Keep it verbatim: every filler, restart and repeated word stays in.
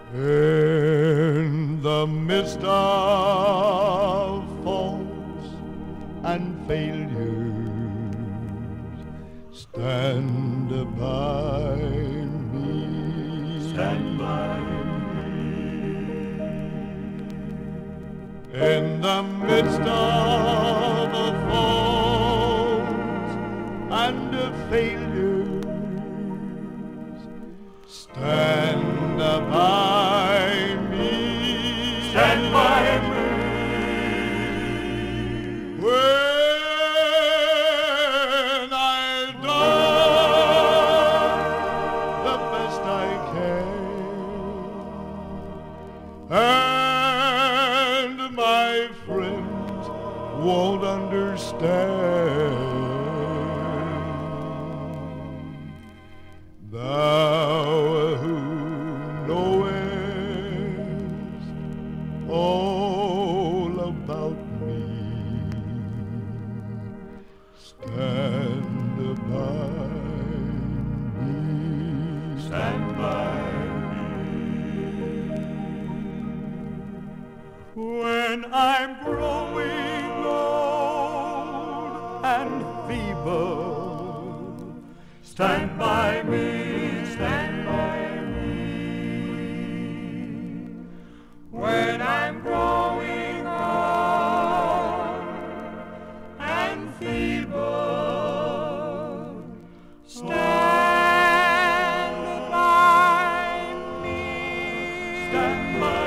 In the midst of faults and failures, stand by me. Stand by me. In the midst of the faults and the failures, stand by me. Stand by me. When I've done the best I can, and my friends won't understand, thou who knowest all about me, stand by me. Stand by me. When I'm growing old and feeble, stand by me, stand by me. When I'm growing old and feeble, stand by me. Stand by